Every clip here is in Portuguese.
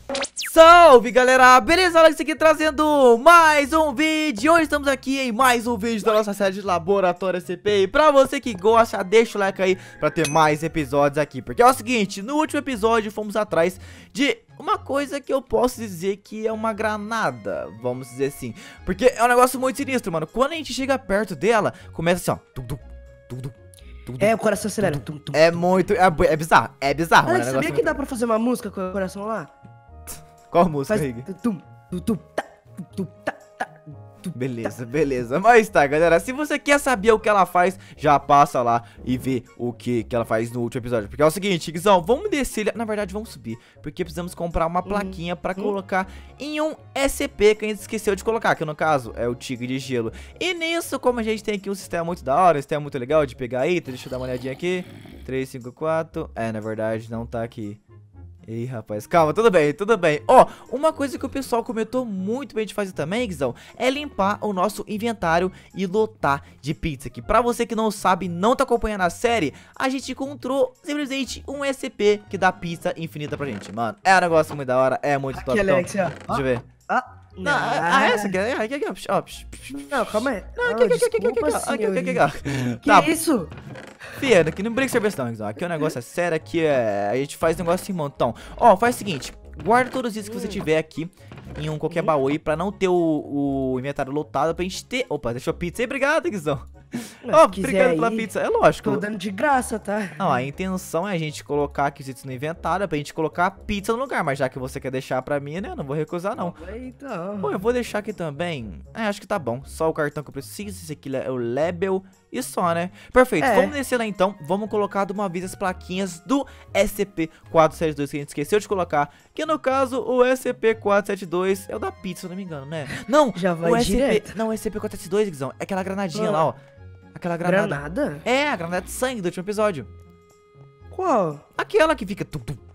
Salve galera, beleza? Alex aqui trazendo mais um vídeo. Hoje estamos aqui em mais um vídeo da nossa série de Laboratório SCP. E pra você que gosta, deixa o like aí pra ter mais episódios aqui. Porque é o seguinte, no último episódio fomos atrás de uma coisa que eu posso dizer que é uma granada, vamos dizer assim. Porque é um negócio muito sinistro, mano. Quando a gente chega perto dela, começa assim, ó. É, o coração acelera. É muito, é bizarro, mano. Alex, sabia que dá pra fazer uma música com o coração lá? Qual música, Rig? Beleza. Mas tá, galera, se você quer saber o que ela faz, já passa lá e vê o que ela faz no último episódio. Porque é o seguinte, Guizão, vamos descer, na verdade vamos subir, porque precisamos comprar uma plaquinha pra colocar em um SCP que a gente esqueceu de colocar, que no caso é o Tigre de Gelo. E nisso, como a gente tem aqui um sistema muito da hora, um sistema muito legal de pegar aí, deixa eu dar uma olhadinha aqui. 354, na verdade não tá aqui. Ih, rapaz, calma, tudo bem. Ó, uma coisa que o pessoal comentou muito bem de fazer também, Guizão, é limpar o nosso inventário e lotar de pizza. Que pra você que não sabe, não tá acompanhando a série, a gente encontrou simplesmente um SCP que dá pizza infinita pra gente, mano. É um negócio muito da hora, é muito top. Aqui, Alex, ó. Deixa eu ver. Não, essa aqui, não, calma aí. Que isso? Fia, aqui não brinca cerveja não, aqui o negócio é sério, aqui a gente faz negócio em montão. Ó, faz o seguinte, guarda todos os itens que você tiver aqui em qualquer baú aí, pra não ter o inventário lotado, pra gente ter... Opa, deixou pizza aí, obrigado, Guizão. Ó, obrigado pela pizza, é lógico. Tô dando de graça, tá? Não, a intenção é a gente colocar aqui os itens no inventário, pra gente colocar a pizza no lugar, mas já que você quer deixar pra mim, né, eu não vou recusar não. Então. Pô, eu vou deixar aqui também, acho que tá bom, só o cartão que eu preciso, esse aqui é o label e só, né? Perfeito, vamos descer lá então, vamos colocar de uma vez as plaquinhas do SCP-472 que a gente esqueceu de colocar, que no caso o SCP-472 é o da pizza, se eu não me engano, né? Não, já vai o direto. Não, o SCP-472, Guizão, é aquela granadinha lá, ó. Aquela granada. Granada? É, a granada de sangue do último episódio. Qual? Aquela que fica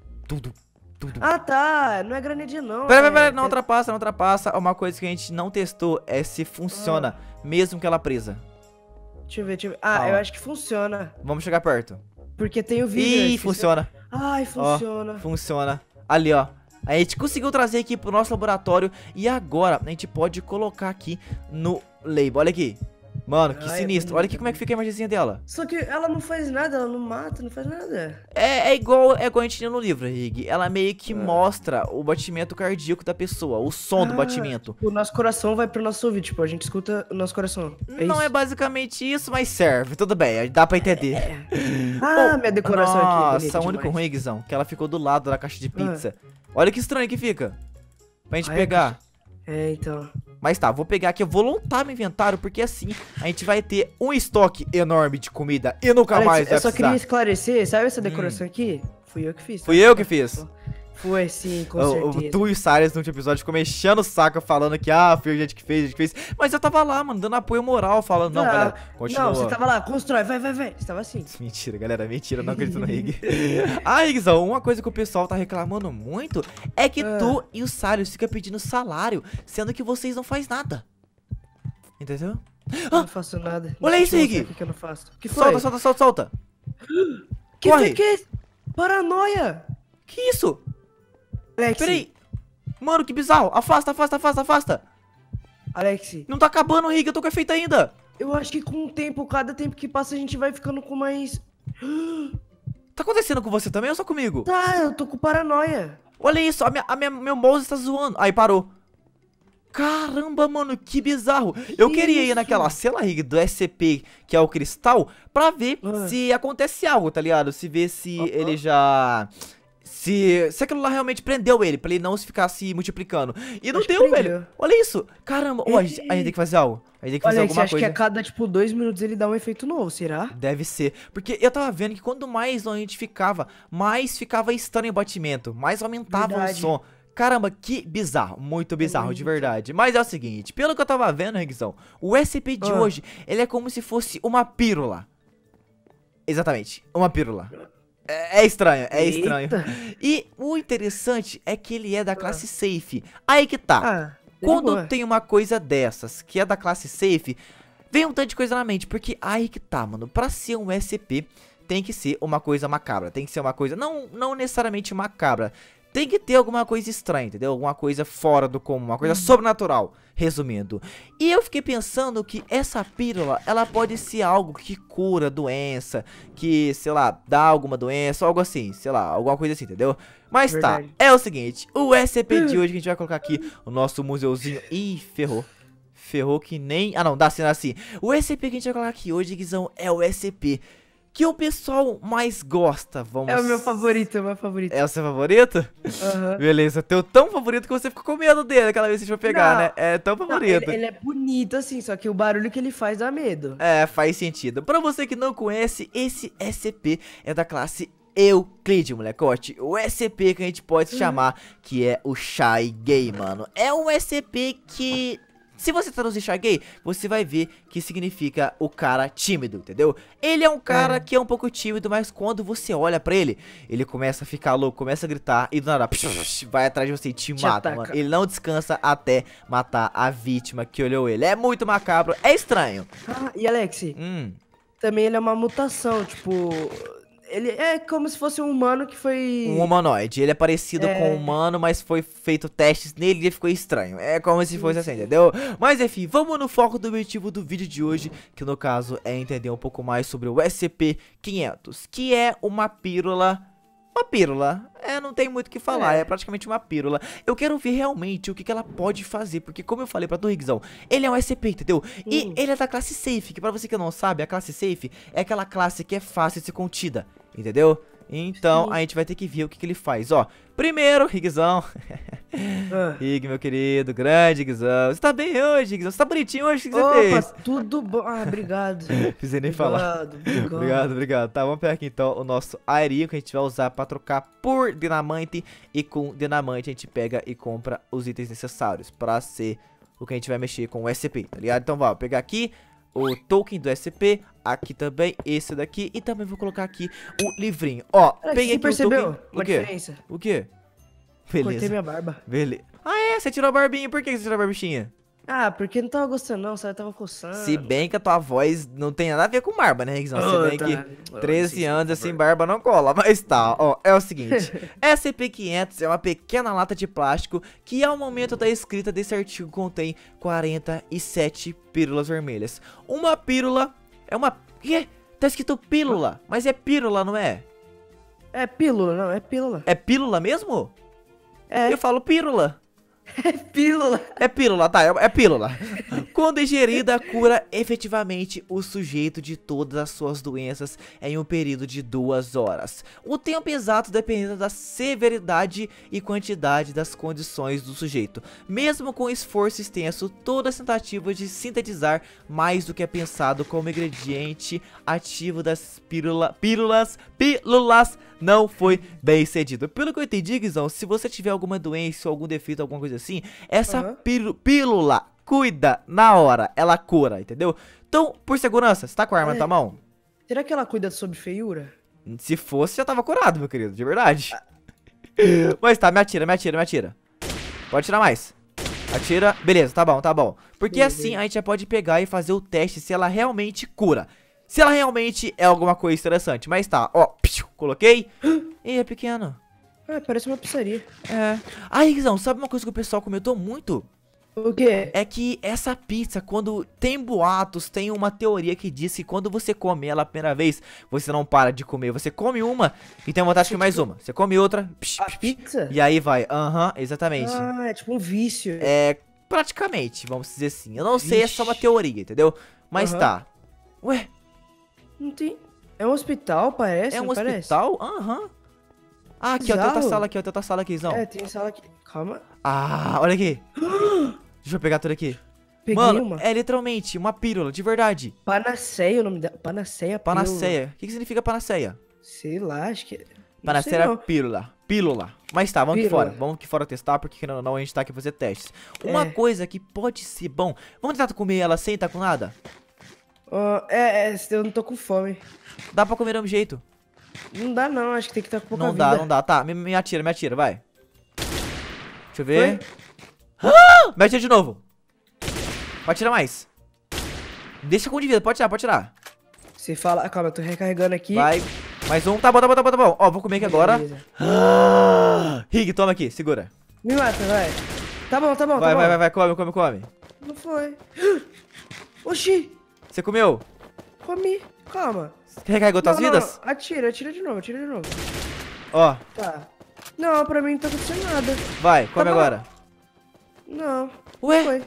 Ah, tá. Não é granadinha, não. Pera, não ultrapassa. Uma coisa que a gente não testou é se funciona, mesmo que ela presa. Deixa eu ver. Ah, eu acho que funciona. Vamos chegar perto. Porque tem o vídeo. Ih, funciona. Ai, funciona. Ó, funciona. Ali, ó. A gente conseguiu trazer aqui pro nosso laboratório. E agora a gente pode colocar aqui no label. Olha aqui. Mano, que sinistro. Olha aqui como é que fica a imagenzinha dela. Só que ela não faz nada, ela não mata, não faz nada. É igual a gente tinha no livro, Rig. Ela meio que mostra o batimento cardíaco da pessoa, o som do batimento. O nosso coração vai pro nosso ouvido, tipo, a gente escuta o nosso coração. Não é basicamente isso, mas serve. Tudo bem, dá pra entender. Ah, minha decoração aqui. Nossa, o único ruim, Guizão, que ela ficou do lado da caixa de pizza. Olha que estranho que fica. Pra gente pegar. Então. Mas tá, vou pegar aqui, eu vou lotar meu inventário, porque assim a gente vai ter um estoque enorme de comida e nunca mais vai precisar. Eu só queria esclarecer, sabe essa decoração aqui? Fui eu que fiz. Fui eu que fiz. Foi sim, com certeza. Tu e o Salles no último episódio ficou mexendo o saco falando que, foi a gente que fez. Mas eu tava lá, mano, dando apoio moral, falando, não, galera, continua. Não, você tava lá, constrói, vai. Você tava assim. Mentira, galera, mentira, não acredito no Rig. Rigzão, uma coisa que o pessoal tá reclamando muito é que tu e o Salles ficam pedindo salário, sendo que vocês não fazem nada. Entendeu? Eu não faço nada. Olha isso, Rig. O que eu não faço? Que foi? Solta. Que é? Paranoia. Que isso? Alex. Peraí. Mano, que bizarro. Afasta. Alex. Não tá acabando, Rig. Eu tô com efeito ainda. Eu acho que com o tempo, cada tempo que passa, a gente vai ficando com mais... Tá acontecendo com você também ou só comigo? Tá, eu tô com paranoia. Olha isso, meu mouse está zoando. Aí, parou. Caramba, mano, que bizarro. Eu queria ir naquela cela, Rig, do SCP, que é o cristal, pra ver se acontece algo, tá ligado? Se ver se ele já... Se aquilo lá realmente prendeu ele, pra ele não ficar se multiplicando. E não deu, velho. Olha isso. Caramba. A gente tem que fazer algo. A gente tem que fazer alguma coisa. Acho que a cada, tipo, 2 minutos ele dá um efeito novo, será? Deve ser. Porque eu tava vendo que quanto mais longe a gente ficava, mais ficava estranho o batimento. Mais aumentava o som. Caramba, que bizarro. Muito bizarro, de verdade. Mas é o seguinte, pelo que eu tava vendo, Rigzão, o SCP de hoje, ele é como se fosse uma pílula. Exatamente, uma pílula. É estranho, estranho. E o interessante é que ele é da classe Safe. Aí que tá. Quando tem uma coisa dessas, que é da classe Safe, vem um tanto de coisa na mente. Porque aí que tá, mano. Pra ser um SCP, tem que ser uma coisa macabra. Tem que ser uma coisa, não necessariamente macabra. tem que ter alguma coisa estranha, entendeu? Alguma coisa fora do comum, uma coisa sobrenatural, resumindo. E eu fiquei pensando que essa pílula, ela pode ser algo que cura doença, que, sei lá, dá alguma doença, algo assim, sei lá, alguma coisa assim, entendeu? Mas Verdade. tá, é o seguinte, o SCP de hoje que a gente vai colocar aqui, o nosso museuzinho. Ih, ferrou. Ferrou que nem... Ah, não, dá assim, dá assim. O SCP que a gente vai colocar aqui hoje, Guizão, é o SCP que o pessoal mais gosta, vamos... É o meu favorito, é o meu favorito. É o seu favorito? Aham. Beleza, teu tão favorito que você ficou com medo dele aquela vez que a gente foi pegar, Não. né? É tão Não, favorito. ele é bonito assim, só que o barulho que ele faz dá medo. É, faz sentido. Pra você que não conhece, esse SCP é da classe Euclide, molecote. O SCP que a gente pode chamar, que é o Shy Gay, mano. É um SCP que... Se você traduzir Shy Gay, você vai ver que significa o cara tímido, entendeu? Ele é um cara que é um pouco tímido, mas quando você olha pra ele, ele começa a ficar louco, começa a gritar e do nada vai atrás de você e te mata, ataca. mano. Ele não descansa até matar a vítima que olhou ele. É muito macabro, é estranho. Ah, e Alex, também ele é uma mutação, tipo... Ele é como se fosse um humano que foi... Um humanoide, ele é parecido com um humano, mas foi feito testes nele e ele ficou estranho. É como se fosse assim, entendeu? Mas enfim, vamos no foco do objetivo do vídeo de hoje, que no caso é entender um pouco mais sobre o SCP-500, que é uma pílula... Uma pílula, não tem muito o que falar, é praticamente uma pílula. Eu quero ver realmente o que ela pode fazer, porque como eu falei pra tu, Rickzão, ele é um SCP, entendeu? E ele é da classe Safe, que pra você que não sabe, a classe Safe é aquela classe que é fácil de ser contida, entendeu? Então a gente vai ter que ver o que ele faz, ó. Primeiro, Rickzão. Rig, meu querido, grande Rickzão. Você tá bem hoje, Rickzão? Você tá bonitinho hoje, o que você fez? Opa, tudo bom. Ah, obrigado. Precisei nem falar. Obrigado. Tá, vamos pegar aqui então o nosso aerinho que a gente vai usar pra trocar por dinamite. E com dinamite a gente pega e compra os itens necessários pra ser o que a gente vai mexer com o SCP, tá ligado? Então vamos pegar aqui o token do SCP, aqui também esse daqui. E também vou colocar aqui o livrinho. Ó, peguei aqui percebeu o token. uma diferença? O quê? Beleza. Cortei minha barba. Beleza. Ah, é? Você tirou a barbinha. Por que você tirou a barbichinha? Ah, porque não tava gostando não, só tava coçando. Se bem que a tua voz não tem nada a ver com barba, né, Rickzão? Se bem que 13 anos assim, barba não cola. Mas tá, ó, é o seguinte. SCP-500 é uma pequena lata de plástico que ao momento da escrita desse artigo contém 47 pílulas vermelhas. Uma pílula é uma... Quê? Tá escrito pílula, mas é pílula, não é? É pílula, não, é pílula. É pílula mesmo? É. Eu falo pílula. É pílula. É pílula, tá, é pílula. Quando ingerida, cura efetivamente o sujeito de todas as suas doenças em um período de 2 horas. O tempo exato dependendo da severidade e quantidade das condições do sujeito. Mesmo com esforço extenso, toda tentativa de sintetizar mais do que é pensado como ingrediente ativo das pílulas não foi bem cedido. Pelo que eu entendi, Guizão, se você tiver alguma doença ou algum defeito, alguma coisa assim, essa pílula cuida na hora, ela cura, entendeu? Então, por segurança, você tá com a arma na tua mão? Será que ela cuida sobre feiura? Se fosse, já tava curado, meu querido, de verdade. Mas tá, me atira. Pode tirar mais. Atira, beleza, tá bom. Porque assim a gente já pode pegar e fazer o teste se ela realmente cura. Se ela realmente é alguma coisa interessante. Mas tá, ó, coloquei. Ih, é pequeno. Ah, parece uma pizzaria. É. Aí, Guizão, sabe uma coisa que o pessoal comentou muito? O quê? É que essa pizza, quando tem boatos, tem uma teoria que diz que quando você come ela a primeira vez, você não para de comer. Você come uma e tem vontade de comer mais uma. Você come outra. A pizza? E aí vai. Exatamente. Ah, é tipo um vício. É, praticamente, vamos dizer assim. Eu não sei, é só uma teoria, entendeu? Mas tá. Ué? Não tem... É um hospital, parece? É um hospital? Ah, aqui, ó, tem outra sala aqui, Zão. É, tem sala aqui. Calma. Ah, olha aqui. Deixa eu pegar tudo aqui. Peguei Mano, uma. é literalmente uma pílula, de verdade. Panaceia o nome dela. Panaceia. Panaceia. O que significa panaceia? Sei lá, acho que... Panaceia é pílula. Mas tá, vamos Pílula. aqui fora. Vamos aqui fora testar, porque não a gente tá aqui pra fazer testes. Uma coisa que pode ser bom. Vamos tentar comer ela sem tá com nada? Eu não tô com fome. Dá pra comer de um jeito. Não dá não, acho que tem que estar com pouca vida. Não dá. Tá, me atira, vai. Deixa eu ver. Foi? Me atira de novo. Pode tirar mais. Deixa com de vida, pode tirar. Você fala... Calma, eu tô recarregando aqui. Vai. Mais um. Tá bom, tá bom, tá bom, tá bom. Ó, vou comer aqui agora. Rig, toma aqui, segura. Me mata, vai. Tá bom, tá bom, Vai, tá vai, bom. vai, come, come, come. Não foi. Oxi, Você comeu? comi. Calma. Recarregou tuas vidas? Não. Atira de novo, atira de novo. Ó, Tá. Não, pra mim não tá acontecendo nada. vai, come bom. agora. Não. Ué? Foi.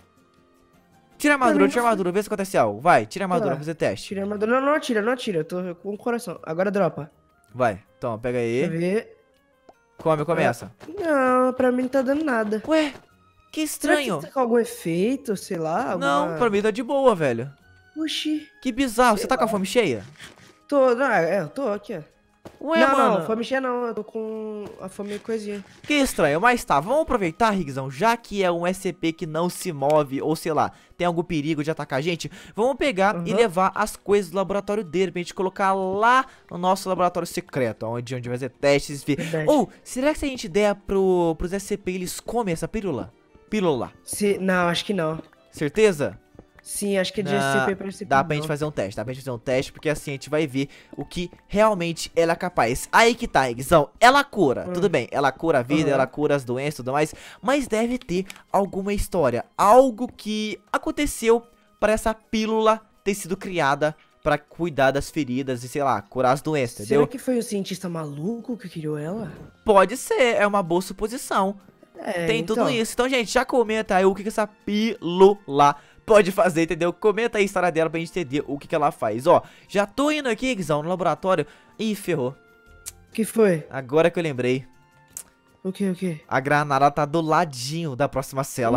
Tira a armadura, mim tira a armadura, vê se acontece algo. Vai, tira a armadura, Tá. vamos fazer teste. Tirei a armadura. Não, não atira, não atira. Eu tô com o coração. Agora dropa. Vai, toma, pega Deixa eu aí. ver. Come, começa. Não, pra mim não tá dando nada. Ué, que Será estranho. que tá com algum efeito, sei lá? Não, pra mim tá de boa, velho. Oxi. Que bizarro, você Sei tá com a lá. fome cheia? Não, eu tô aqui, ó. Ué, não, mano. não, fome cheia não. Eu tô com a fome coisinha. Que estranho, mas tá, vamos aproveitar, Rigzão, já que é um SCP que não se move, ou sei lá, tem algum perigo de atacar a gente, vamos pegar e levar as coisas do laboratório dele pra gente colocar lá no nosso laboratório secreto, onde vai fazer testes. Verdade. Ou, será que se a gente der pros SCP, eles comem essa pílula? Pílula, Não, acho que não. certeza? Sim, acho que é de Não, SCP pra SCP. dá pra gente fazer um teste, dá pra gente fazer um teste, porque assim a gente vai ver o que realmente ela é capaz. Aí que tá, Rigzão, ela cura, tudo bem, ela cura a vida, ela cura as doenças e tudo mais, mas deve ter alguma história, algo que aconteceu para essa pílula ter sido criada pra cuidar das feridas e, sei lá, curar as doenças, entendeu? Será que foi o cientista maluco que criou ela? Pode ser, é uma boa suposição. Tem tudo então. isso. Então, gente, já comenta aí o que essa pílula pode fazer, entendeu? Comenta aí a história dela pra gente entender o que ela faz. Ó, já tô indo aqui, Guizão, no laboratório. Ih, ferrou. O que foi? Agora que eu lembrei. O que? A granada tá do ladinho da próxima cela.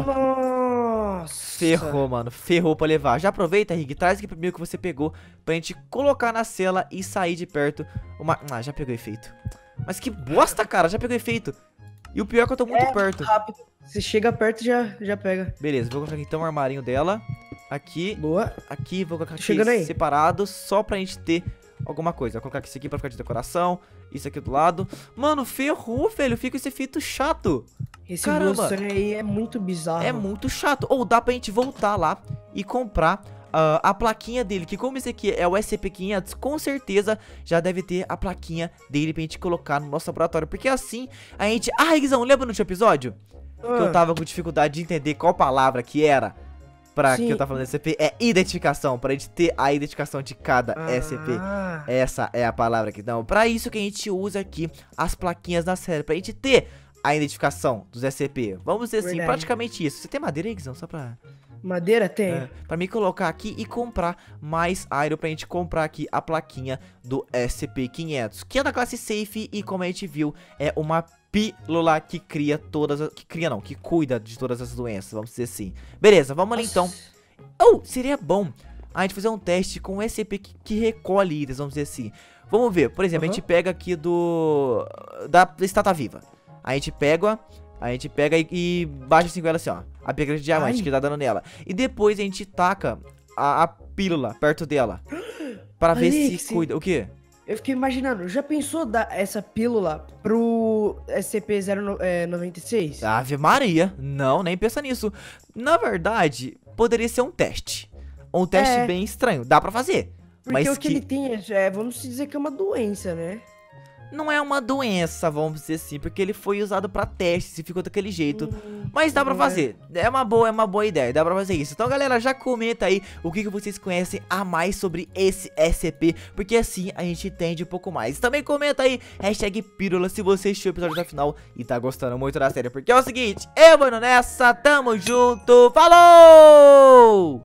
Nossa. Ferrou, mano. Ferrou pra levar. Já aproveita, Rig. Traz aqui primeiro que você pegou pra gente colocar na cela e sair de perto. Ah, já pegou efeito. Mas que bosta, cara. Já pegou efeito. E o pior é que eu tô muito perto. Rápido. Você chega perto e já pega. Beleza, vou colocar aqui então o armarinho dela. Aqui. Boa. Aqui, vou colocar aqui Chegando aí. separado, só pra gente ter alguma coisa. Vou colocar isso aqui pra ficar de decoração, isso aqui do lado. Mano, ferrou, velho, fica esse efeito chato. Esse Caramba. Glowstone aí é muito bizarro. É muito chato. Ou dá pra gente voltar lá e comprar a plaquinha dele, que como esse aqui é o SCP-500, com certeza já deve ter a plaquinha dele pra gente colocar no nosso laboratório. Porque assim, a gente... Ah, Rigzão, lembra no último episódio? Que eu tava com dificuldade de entender qual palavra que era pra que eu tava falando SCP. É identificação, pra gente ter a identificação de cada SCP. Essa é a palavra aqui. Então, pra isso que a gente usa aqui as plaquinhas da série, pra gente ter a identificação dos SCP. Vamos dizer assim, praticamente isso. Você tem madeira aí, Rigzão? Só pra... Madeira tem? Pra mim colocar aqui e comprar mais iron pra gente comprar aqui a plaquinha do SCP-500, que é da classe Safe e, como a gente viu, é uma pílula que cria todas que cuida de todas as doenças, vamos dizer assim. Beleza, vamos ali então. Oh, seria bom a gente fazer um teste com o SCP que recolhe itens, vamos dizer assim. Vamos ver, por exemplo, a gente pega aqui da estátua viva. A gente pega e baixa assim com ela assim, ó. A pedra de diamante que dá dano nela. E depois a gente taca a pílula perto dela. Pra ver se cuida. O quê? Eu fiquei imaginando, já pensou dar essa pílula pro SCP-096? Ave Maria. Não, nem pensa nisso. Na verdade, poderia ser um teste. Um teste bem estranho. Dá pra fazer. Porque mas o que ele tem vamos dizer que é uma doença, né? Não é uma doença, vamos dizer assim, porque ele foi usado pra testes e ficou daquele jeito. Mas dá pra fazer, é uma boa ideia, dá pra fazer isso. Então, galera, já comenta aí o que vocês conhecem a mais sobre esse SCP, porque assim a gente entende um pouco mais. Também comenta aí, #pílula, se você assistiu o episódio até o final e tá gostando muito da série. Porque é o seguinte, eu vou nessa, tamo junto, falou!